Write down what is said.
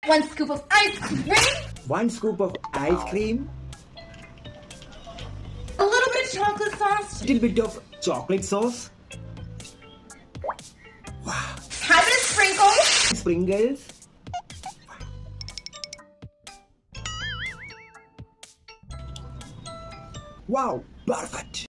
1 scoop of ice cream. 1 scoop of ice cream. A little bit of chocolate sauce. Little bit of chocolate sauce. Wow. Have it sprinkles. Sprinkles. Wow, perfect.